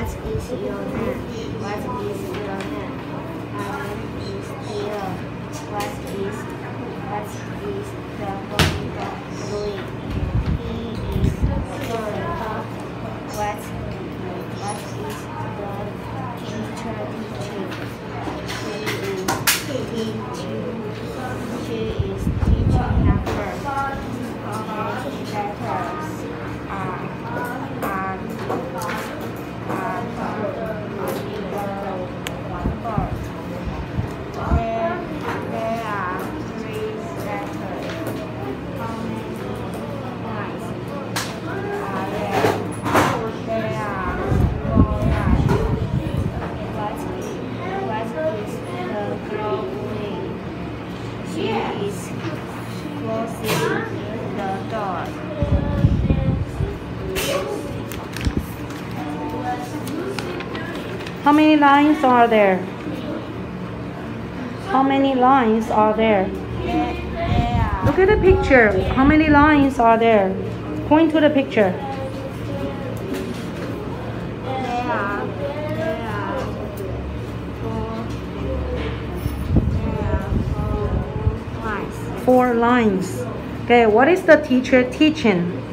What is your name? What is your name? My name is Theo. What is the boy doing? He is drawing. What is the teacher teaching? She is teaching numbers. How many letters are one board? There are three letters. How many lines are there? There are four lines. What is the girl doing? She is closing the door. How many lines are there? How many lines are there? Look at the picture. How many lines are there? Point to the picture. There are four lines. Four lines. Okay, what is the teacher teaching?